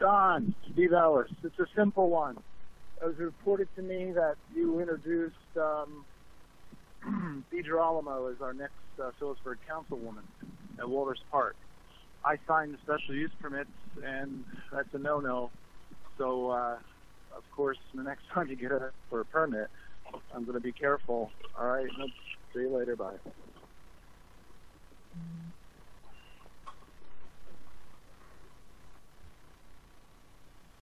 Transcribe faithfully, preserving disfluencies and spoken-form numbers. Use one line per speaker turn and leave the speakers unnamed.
Don, Steve Ellis. It's a simple one. It was reported to me that you introduced um, Deidre Alamo as our next uh, Phillipsburg councilwoman at Walters Park. I signed the special use permits, and that's a no-no. So, uh, of course, the next time you get a, for a permit, I'm going to be careful. All right, let's see you later. Bye.